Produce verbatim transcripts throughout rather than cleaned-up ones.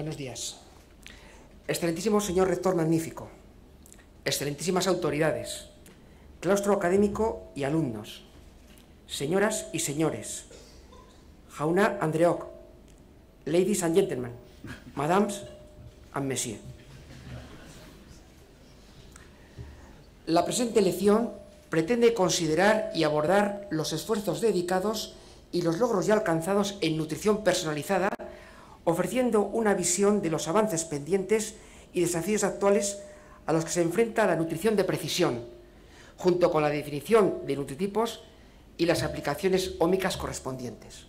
Buenos días. Excelentísimo señor rector magnífico, excelentísimas autoridades, claustro académico y alumnos, señoras y señores, Jauna Andreok, ladies and gentlemen, madams and messieurs. La presente lección pretende considerar y abordar los esfuerzos dedicados y los logros ya alcanzados en nutrición personalizada, ofreciendo una visión de los avances pendientes y desafíos actuales a los que se enfrenta la nutrición de precisión, junto con la definición de nutritipos y las aplicaciones ómicas correspondientes.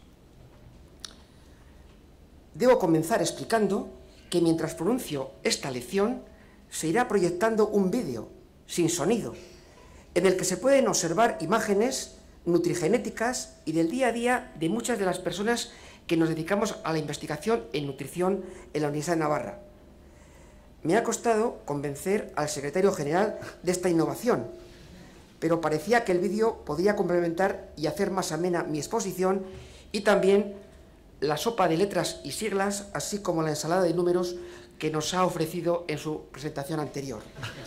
Debo comenzar explicando que mientras pronuncio esta lección se irá proyectando un vídeo sin sonido, en el que se pueden observar imágenes nutrigenéticas y del día a día de muchas de las personas que nos dedicamos a la investigación en nutrición en la Universidad de Navarra. Me ha costado convencer al secretario general de esta innovación, pero parecía que el vídeo podría complementar y hacer más amena mi exposición y también la sopa de letras y siglas, así como la ensalada de números que nos ha ofrecido en su presentación anterior.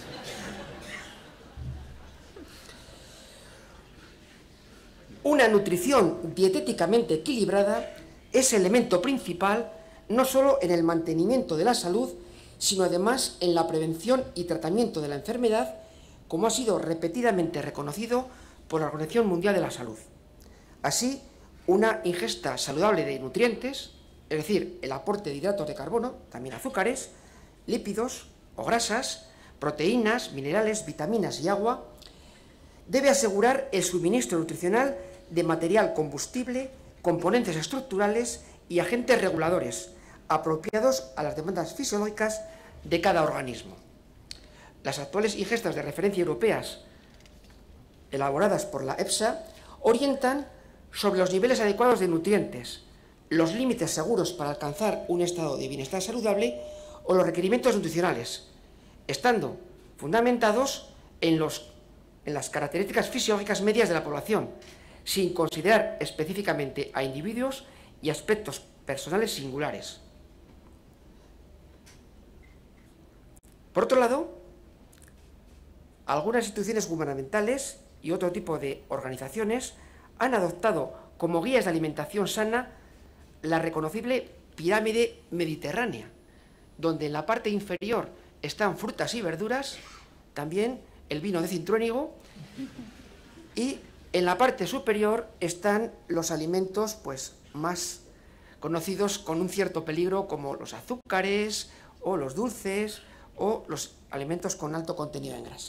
Una nutrición dietéticamente equilibrada es elemento principal no solo en el mantenimiento de la salud, sino además en la prevención y tratamiento de la enfermedad, como ha sido repetidamente reconocido por la Organización Mundial de la Salud. Así, una ingesta saludable de nutrientes, es decir, el aporte de hidratos de carbono, también azúcares, lípidos o grasas, proteínas, minerales, vitaminas y agua, debe asegurar el suministro nutricional de material combustible, componentes estructurales y agentes reguladores apropiados a las demandas fisiológicas de cada organismo. Las actuales ingestas de referencia europeas, elaboradas por la EFSA, orientan sobre los niveles adecuados de nutrientes, los límites seguros para alcanzar un estado de bienestar saludable o los requerimientos nutricionales, estando fundamentados en, los, en las características fisiológicas medias de la población, sin considerar específicamente a individuos y aspectos personales singulares. Por otro lado, algunas instituciones gubernamentales y otro tipo de organizaciones han adoptado como guías de alimentación sana la reconocible pirámide mediterránea, donde en la parte inferior están frutas y verduras, también el vino de Cintruénigo, y en la parte superior están los alimentos pues, más conocidos con un cierto peligro, como los azúcares o los dulces o los alimentos con alto contenido en grasa.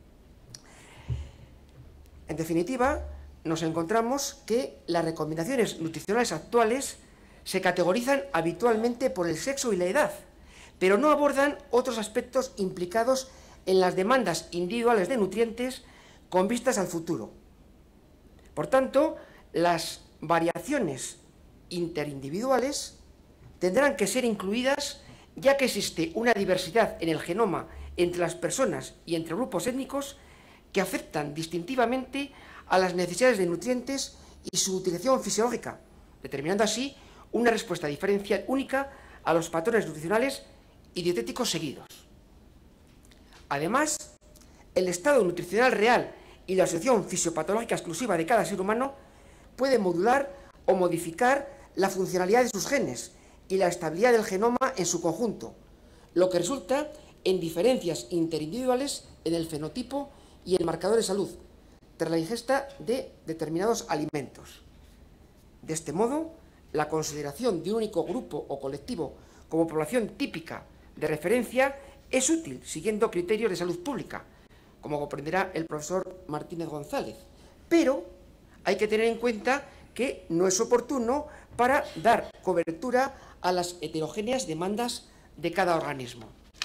En definitiva, nos encontramos que las recomendaciones nutricionales actuales se categorizan habitualmente por el sexo y la edad, pero no abordan otros aspectos implicados en las demandas individuales de nutrientes con vistas al futuro. Por tanto, las variaciones interindividuales tendrán que ser incluidas, ya que existe una diversidad en el genoma entre las personas y entre grupos étnicos que afectan distintivamente a las necesidades de nutrientes y su utilización fisiológica, determinando así una respuesta diferencial única a los patrones nutricionales y dietéticos seguidos. Además, el estado nutricional real y la asociación fisiopatológica exclusiva de cada ser humano puede modular o modificar la funcionalidad de sus genes y la estabilidad del genoma en su conjunto, lo que resulta en diferencias interindividuales en el fenotipo y el marcador de salud, tras la ingesta de determinados alimentos. De este modo, la consideración de un único grupo o colectivo como población típica de referencia es útil, siguiendo criterios de salud pública, como comprenderá el profesor Martínez González, pero hay que tener en cuenta que no es oportuno para dar cobertura a las heterogéneas demandas de cada organismo.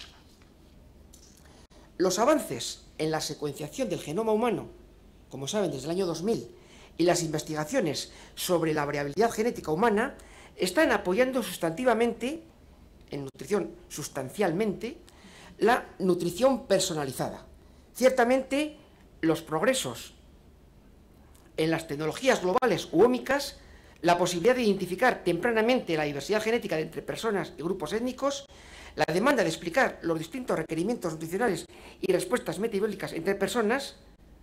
Los avances en la secuenciación del genoma humano, como saben, desde el año dos mil, y las investigaciones sobre la variabilidad genética humana están apoyando sustantivamente, en nutrición sustancialmente, la nutrición personalizada. Ciertamente, los progresos en las tecnologías globales u ómicas la posibilidad de identificar tempranamente la diversidad genética entre personas y grupos étnicos, la demanda de explicar los distintos requerimientos nutricionales y respuestas metabólicas entre personas,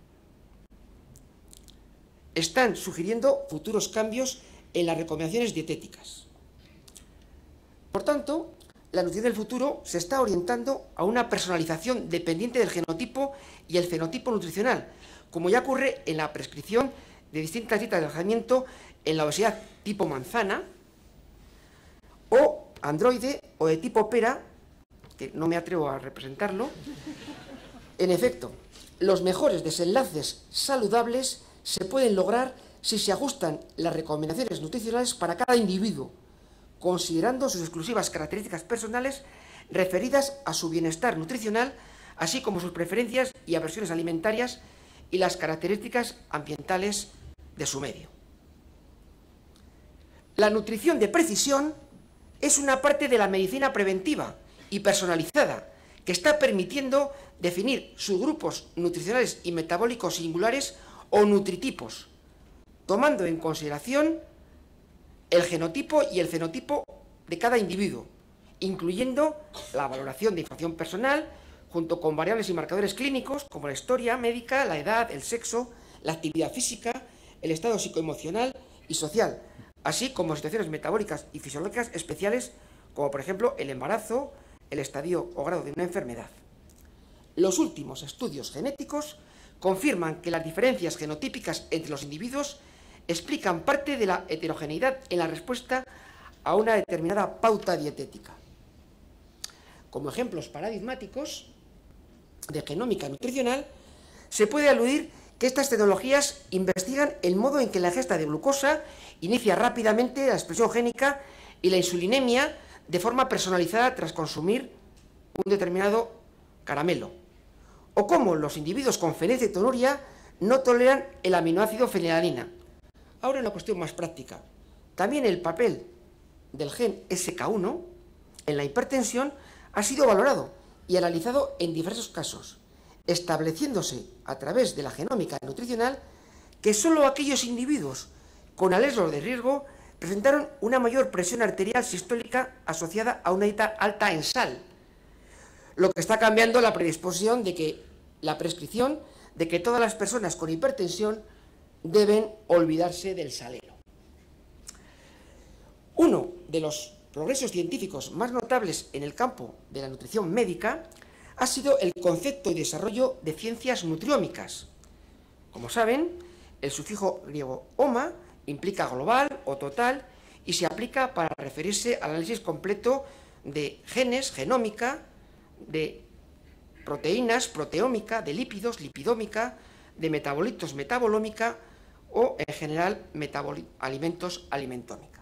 están sugiriendo futuros cambios en las recomendaciones dietéticas. Por tanto, la nutrición del futuro se está orientando a una personalización dependiente del genotipo y el fenotipo nutricional, como ya ocurre en la prescripción de distintas dietas de alojamiento en la obesidad tipo manzana, o androide, o de tipo pera, que no me atrevo a representarlo. En efecto, los mejores desenlaces saludables se pueden lograr si se ajustan las recomendaciones nutricionales para cada individuo, considerando sus exclusivas características personales referidas a su bienestar nutricional, así como sus preferencias y aversiones alimentarias y las características ambientales de su medio. La nutrición de precisión es una parte de la medicina preventiva y personalizada que está permitiendo definir subgrupos nutricionales y metabólicos singulares o nutritipos, tomando en consideración el genotipo y el fenotipo de cada individuo, incluyendo la valoración de información personal, junto con variables y marcadores clínicos como la historia médica, la edad, el sexo, la actividad física, el estado psicoemocional y social, así como situaciones metabólicas y fisiológicas especiales, como por ejemplo el embarazo, el estadio o grado de una enfermedad. Los últimos estudios genéticos confirman que las diferencias genotípicas entre los individuos explican parte de la heterogeneidad en la respuesta a una determinada pauta dietética. Como ejemplos paradigmáticos de genómica nutricional, se puede aludir que estas tecnologías investigan el modo en que la ingesta de glucosa inicia rápidamente la expresión génica y la insulinemia de forma personalizada tras consumir un determinado caramelo, o cómo los individuos con fenilcetonuria no toleran el aminoácido fenilalanina. Ahora una cuestión más práctica. También el papel del gen S K uno en la hipertensión ha sido valorado y analizado en diversos casos, estableciéndose a través de la genómica nutricional que solo aquellos individuos con alelos de riesgo presentaron una mayor presión arterial sistólica asociada a una dieta alta en sal, lo que está cambiando la predisposición de que la prescripción de que todas las personas con hipertensión deben olvidarse del salero. Uno de los progresos científicos más notables en el campo de la nutrición médica ha sido el concepto y desarrollo de ciencias nutriómicas. Como saben, el sufijo griego oma implica global o total y se aplica para referirse al análisis completo de genes, genómica, de proteínas, proteómica, de lípidos, lipidómica, de metabolitos, metabolómica o, en general, alimentos, alimentómica.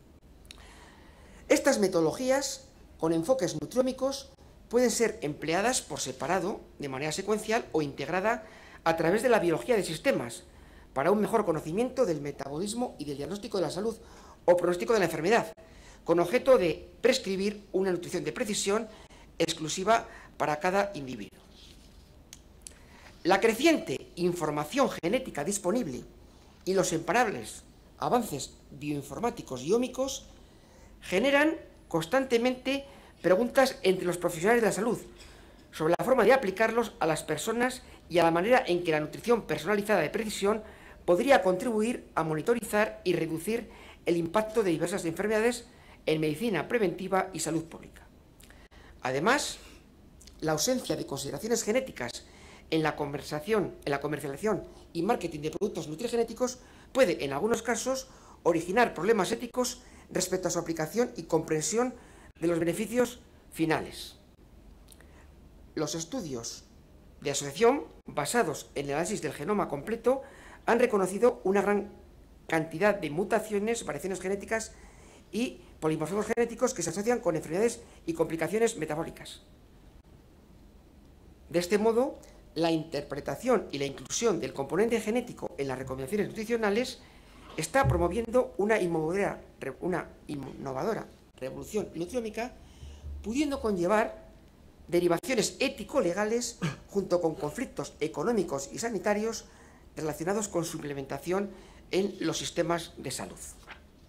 Estas metodologías, con enfoques nutriómicos, pueden ser empleadas por separado, de manera secuencial o integrada a través de la biología de sistemas, para un mejor conocimiento del metabolismo y del diagnóstico de la salud o pronóstico de la enfermedad, con objeto de prescribir una nutrición de precisión exclusiva para cada individuo. La creciente información genética disponible y los imparables avances bioinformáticos y ómicos generan constantemente preguntas entre los profesionales de la salud sobre la forma de aplicarlos a las personas y a la manera en que la nutrición personalizada de precisión podría contribuir a monitorizar y reducir el impacto de diversas enfermedades en medicina preventiva y salud pública. Además, la ausencia de consideraciones genéticas en la conversación, en la comercialización y marketing de productos nutrigenéticos puede, en algunos casos, originar problemas éticos respecto a su aplicación y comprensión de los beneficios finales. Los estudios de asociación basados en el análisis del genoma completo han reconocido una gran cantidad de mutaciones, variaciones genéticas y polimorfismos genéticos que se asocian con enfermedades y complicaciones metabólicas. De este modo, la interpretación y la inclusión del componente genético en las recomendaciones nutricionales está promoviendo una innovadora, una innovadora revolución nutriómica, pudiendo conllevar derivaciones ético-legales junto con conflictos económicos y sanitarios relacionados con su implementación en los sistemas de salud.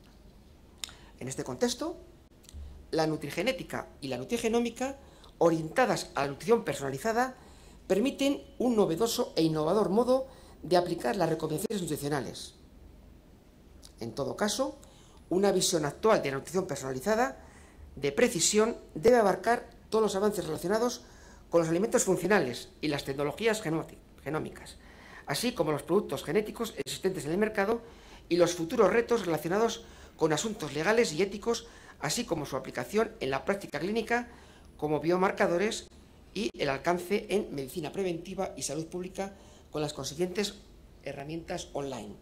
En este contexto, la nutrigenética y la nutrigenómica, orientadas a la nutrición personalizada, permiten un novedoso e innovador modo de aplicar las recomendaciones nutricionales. En todo caso, una visión actual de la nutrición personalizada de precisión debe abarcar todos los avances relacionados con los alimentos funcionales y las tecnologías genómicas, así como los productos genéticos existentes en el mercado y los futuros retos relacionados con asuntos legales y éticos, así como su aplicación en la práctica clínica como biomarcadores y el alcance en medicina preventiva y salud pública con las consiguientes herramientas online.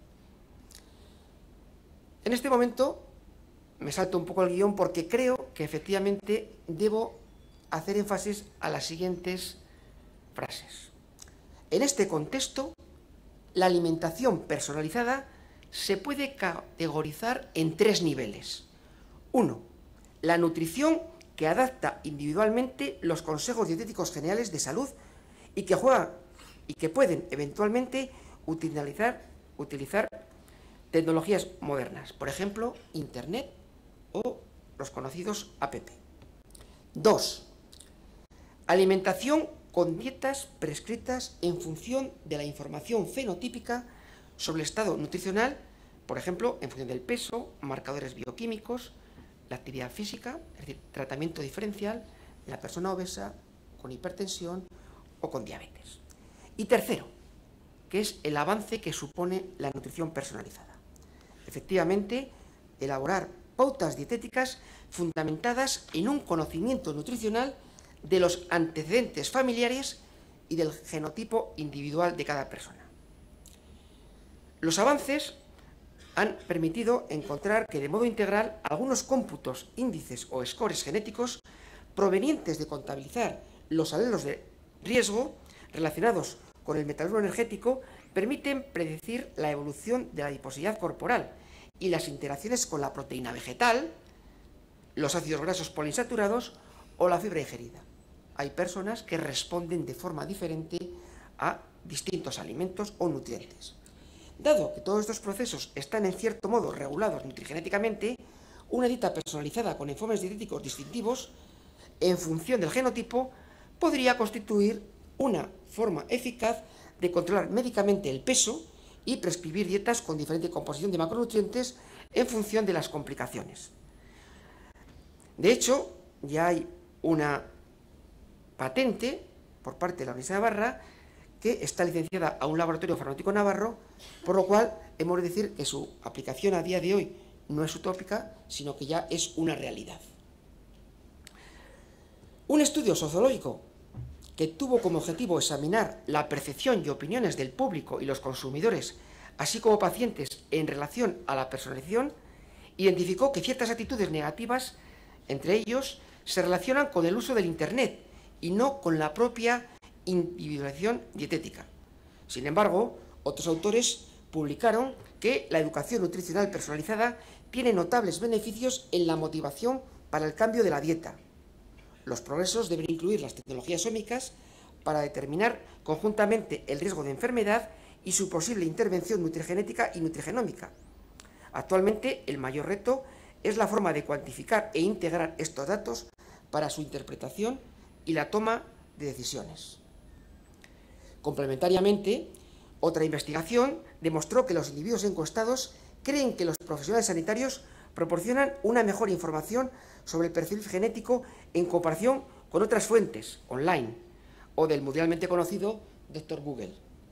En este momento me salto un poco el guión porque creo que efectivamente debo hacer énfasis a las siguientes frases. En este contexto, la alimentación personalizada se puede categorizar en tres niveles. Uno, la nutrición que adapta individualmente los consejos dietéticos generales de salud y que juega y que pueden eventualmente utilizar, utilizar tecnologías modernas, por ejemplo, Internet o los conocidos A P P. Dos, alimentación con dietas prescritas en función de la información fenotípica sobre el estado nutricional, por ejemplo, en función del peso, marcadores bioquímicos, la actividad física, es decir, tratamiento diferencial en la persona obesa, con hipertensión o con diabetes. Y tercero, que es el avance que supone la nutrición personalizada. Efectivamente, elaborar pautas dietéticas fundamentadas en un conocimiento nutricional de los antecedentes familiares y del genotipo individual de cada persona. Los avances han permitido encontrar que de modo integral algunos cómputos, índices o scores genéticos provenientes de contabilizar los alelos de riesgo relacionados con el metabolismo energético permiten predecir la evolución de la adiposidad corporal y las interacciones con la proteína vegetal, los ácidos grasos poliinsaturados o la fibra ingerida. Hay personas que responden de forma diferente a distintos alimentos o nutrientes. Dado que todos estos procesos están en cierto modo regulados nutrigenéticamente, una dieta personalizada con informes dietéticos distintivos en función del genotipo podría constituir una forma eficaz de controlar médicamente el peso y prescribir dietas con diferente composición de macronutrientes en función de las complicaciones. De hecho, ya hay una patente por parte de la Universidad de Navarra que está licenciada a un laboratorio farmacéutico navarro, por lo cual hemos de decir que su aplicación a día de hoy no es utópica, sino que ya es una realidad. Un estudio sociológico que tuvo como objetivo examinar la percepción y opiniones del público y los consumidores, así como pacientes, en relación a la personalización, identificó que ciertas actitudes negativas, entre ellos, se relacionan con el uso del Internet y no con la propia individualización dietética. Sin embargo, otros autores publicaron que la educación nutricional personalizada tiene notables beneficios en la motivación para el cambio de la dieta. Los progresos deben incluir las tecnologías ómicas para determinar conjuntamente el riesgo de enfermedad y su posible intervención nutrigenética y nutrigenómica. Actualmente, el mayor reto es la forma de cuantificar e integrar estos datos para su interpretación y la toma de decisiones. Complementariamente, otra investigación demostró que los individuos encuestados creen que los profesionales sanitarios proporcionan una mejor información sobre el perfil genético en comparación con otras fuentes online o del mundialmente conocido doctor Google.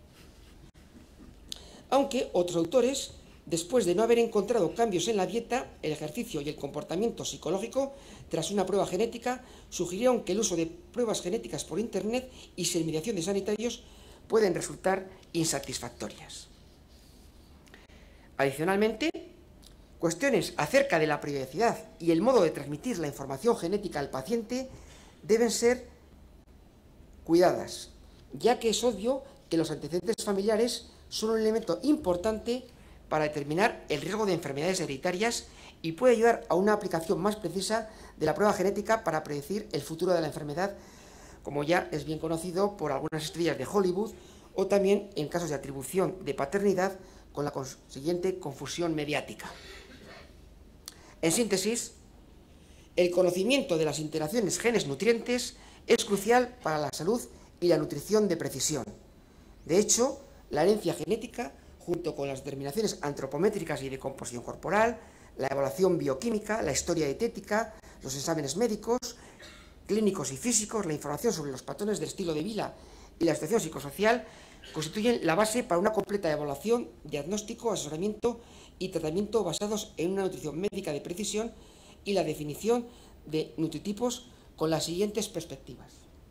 Aunque otros autores, después de no haber encontrado cambios en la dieta, el ejercicio y el comportamiento psicológico tras una prueba genética, sugirieron que el uso de pruebas genéticas por Internet y sin mediación de sanitarios pueden resultar insatisfactorias. Adicionalmente, cuestiones acerca de la privacidad y el modo de transmitir la información genética al paciente deben ser cuidadas, ya que es obvio que los antecedentes familiares son un elemento importante para determinar el riesgo de enfermedades hereditarias y puede ayudar a una aplicación más precisa de la prueba genética para predecir el futuro de la enfermedad, como ya es bien conocido por algunas estrellas de Hollywood, o también en casos de atribución de paternidad con la consiguiente confusión mediática. En síntesis, el conocimiento de las interacciones genes-nutrientes es crucial para la salud y la nutrición de precisión. De hecho, la herencia genética, junto con las determinaciones antropométricas y de composición corporal, la evaluación bioquímica, la historia dietética, los exámenes médicos, clínicos y físicos, la información sobre los patrones del estilo de vida y la situación psicosocial, constituyen la base para una completa evaluación, diagnóstico, asesoramiento y tratamiento basados en una nutrición médica de precisión y la definición de nutritipos con las siguientes perspectivas.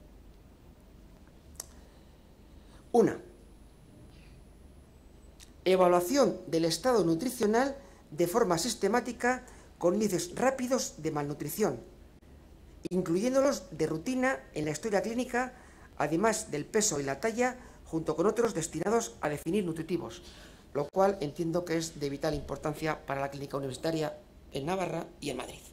Una. Evaluación del estado nutricional de forma sistemática con índices rápidos de malnutrición, incluyéndolos de rutina en la historia clínica, además del peso y la talla, junto con otros destinados a definir nutritivos, lo cual entiendo que es de vital importancia para la clínica universitaria en Navarra y en Madrid.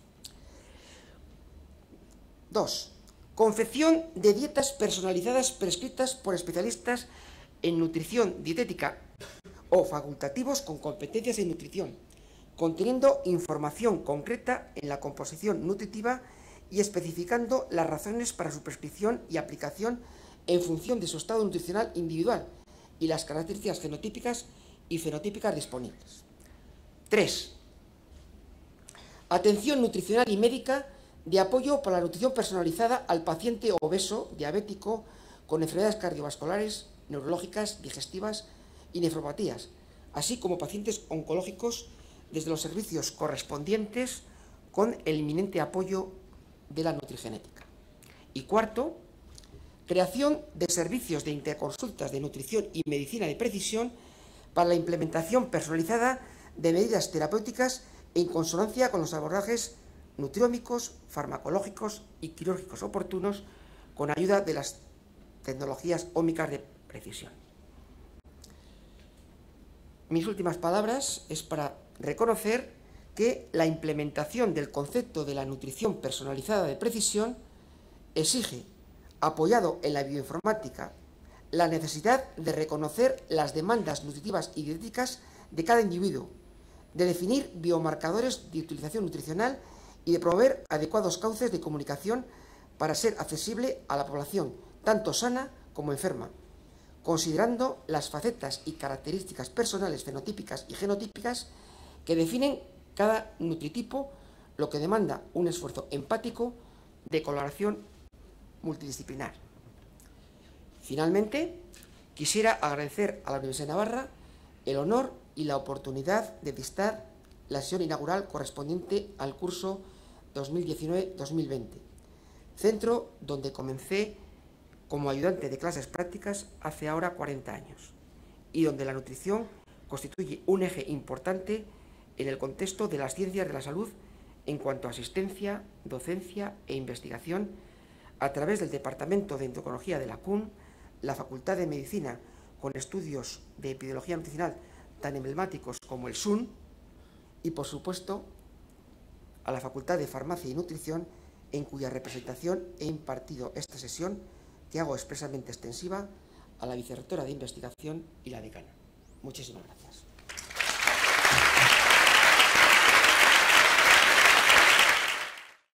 Dos. Confección de dietas personalizadas prescritas por especialistas en nutrición dietética o facultativos con competencias en nutrición, conteniendo información concreta en la composición nutritiva y especificando las razones para su prescripción y aplicación en función de su estado nutricional individual y las características genotípicas y fenotípicas disponibles. Tres. Atención nutricional y médica de apoyo para la nutrición personalizada al paciente obeso, diabético, con enfermedades cardiovasculares, neurológicas, digestivas y nefropatías, así como pacientes oncológicos desde los servicios correspondientes con el inminente apoyo de la nutrigenética. Y cuarto, creación de servicios de interconsultas de nutrición y medicina de precisión para la implementación personalizada de medidas terapéuticas en consonancia con los abordajes nutriómicos, farmacológicos y quirúrgicos oportunos con ayuda de las tecnologías ómicas de precisión. Mis últimas palabras es para reconocer que la implementación del concepto de la nutrición personalizada de precisión exige, apoyado en la bioinformática, la necesidad de reconocer las demandas nutritivas y dietéticas de cada individuo, de definir biomarcadores de utilización nutricional y de promover adecuados cauces de comunicación para ser accesible a la población, tanto sana como enferma, considerando las facetas y características personales, fenotípicas y genotípicas que definen cada nutritipo, lo que demanda un esfuerzo empático de colaboración multidisciplinar. Finalmente, quisiera agradecer a la Universidad de Navarra el honor y la oportunidad de dictar la sesión inaugural correspondiente al curso dos mil diecinueve dos mil veinte, centro donde comencé como ayudante de clases prácticas hace ahora cuarenta años, y donde la nutrición constituye un eje importante en el contexto de las ciencias de la salud en cuanto a asistencia, docencia e investigación a través del Departamento de Endocrinología de la C U N, la Facultad de Medicina con estudios de epidemiología nutricional tan emblemáticos como el S U N y, por supuesto, a la Facultad de Farmacia y Nutrición, en cuya representación he impartido esta sesión que hago expresamente extensiva a la vicerrectora de investigación y la decana. Muchísimas gracias.